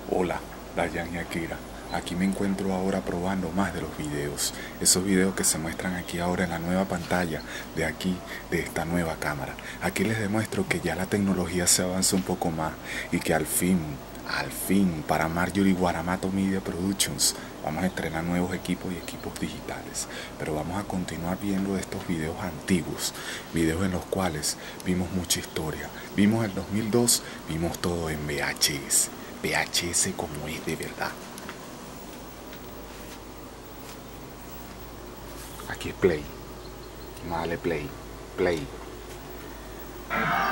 Hola, Dayan y Akira. Aquí me encuentro ahora probando más de los videos. Esos videos que se muestran aquí ahora en la nueva pantalla de aquí, de esta nueva cámara. Aquí les demuestro que ya la tecnología se avanza un poco más y que al fin, para Marjorie Guaramato Media Productions, vamos a estrenar nuevos equipos y equipos digitales. Pero vamos a continuar viendo estos videos antiguos, videos en los cuales vimos mucha historia. Vimos el 2002, vimos todo en VHS. VHS como es de verdad. Aquí es play. Vamos a darle play. Play.